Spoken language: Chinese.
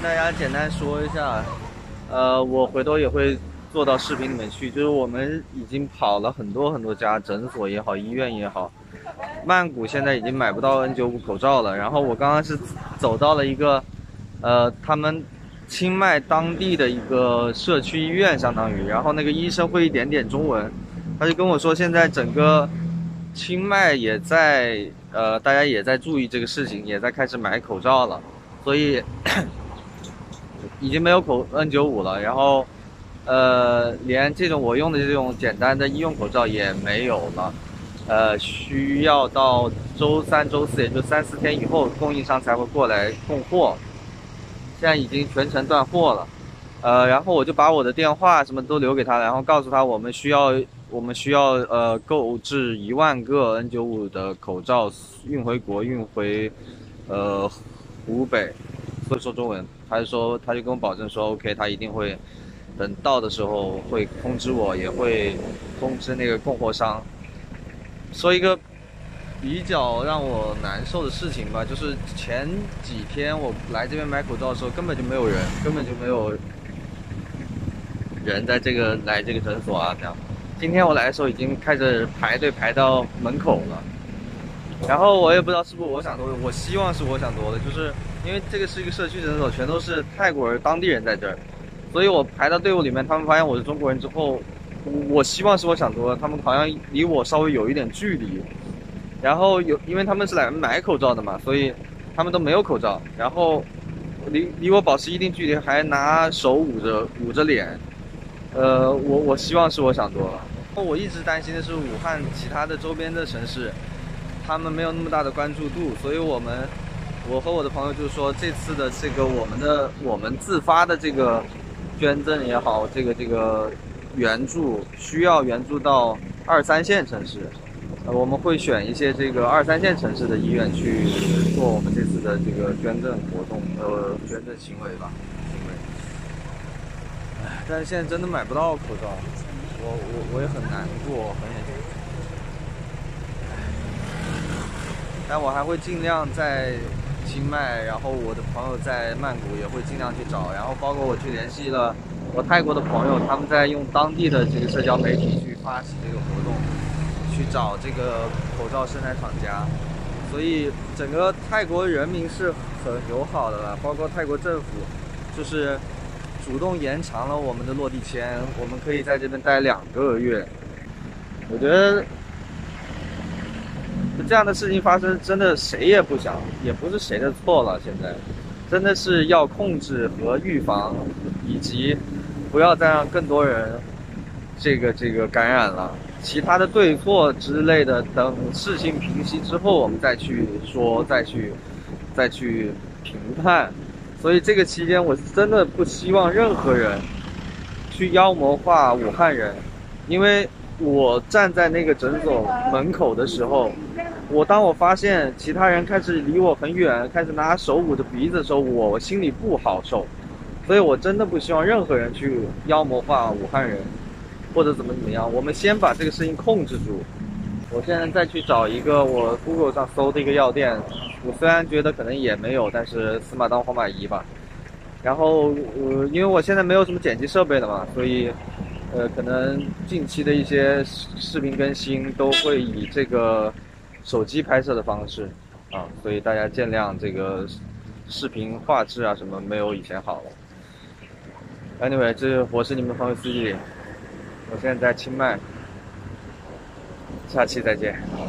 大家简单说一下，我回头也会做到视频里面去。就是我们已经跑了很多家诊所也好，医院也好，曼谷现在已经买不到 N95口罩了。然后我刚刚是走到了一个，他们清迈当地的一个社区医院，相当于，然后那个医生会一点点中文，他就跟我说，现在整个清迈也在，大家也在注意这个事情，也在开始买口罩了，所以已经没有N95了，然后，连这种我用的这种简单的医用口罩也没有了，需要到周三、周四，也就3、4天以后，供应商才会过来供货。现在已经全程断货了，然后我就把我的电话什么都留给他，然后告诉他我们需要购置1万个N95的口罩运回国，运回湖北。会说中文，他就跟我保证说 OK， 他一定会等到的时候会通知我，也会通知那个供货商。说一个比较让我难受的事情吧，就是前几天我来这边买口罩的时候，根本就没有人来这个诊所啊，这样。今天我来的时候已经开始排队排到门口了。然后我也不知道是不是我想多的，我希望是我想多的，就是因为这个是一个社区诊所，全都是泰国人当地人在这儿，所以我排到队伍里面，他们发现我是中国人之后，我希望是我想多的，他们好像离我稍微有一点距离，然后因为他们是来买口罩的嘛，所以他们都没有口罩，然后离我保持一定距离，还拿手捂着脸，我希望是我想多了。我一直担心的是武汉其他的周边的城市，他们没有那么大的关注度，所以我和我的朋友就说，这次的这个我们自发的这个捐赠也好，这个援助需要援助到2、3线城市，我们会选一些这个2、3线城市的医院去做我们这次的这个捐赠活动，捐赠行为吧，行为。但是现在真的买不到口罩，我也很难过，很但我还会尽量在清迈，然后我的朋友在曼谷也会尽量去找，然后包括我去联系了我泰国的朋友，他们在用当地的这个社交媒体去发起这个活动，去找这个口罩生产厂家，所以整个泰国人民是很友好的了，包括泰国政府就是主动延长了我们的落地签，我们可以在这边待2个月。我觉得这样的事情发生，真的谁也不想，也不是谁的错了。现在真的是要控制和预防，以及不要再让更多人这个感染了。其他的对错之类的，等事情平息之后，我们再去说，再去评判。所以这个期间，我是真的不希望任何人去妖魔化武汉人，因为我站在那个诊所门口的时候，当我发现其他人开始离我很远，开始拿手捂着鼻子的时候，我心里不好受，所以我真的不希望任何人去妖魔化武汉人，或者怎么样。我们先把这个事情控制住。我现在再去找一个我 Google 上搜的一个药店，我虽然觉得可能也没有，但是死马当活马医吧。然后因为我现在没有什么剪辑设备了嘛，所以可能近期的一些视频更新都会以这个手机拍摄的方式啊，所以大家见谅，这个视频画质啊什么没有以前好了。Anyway，我是你们的朋友司机，我现在在清迈，下期再见。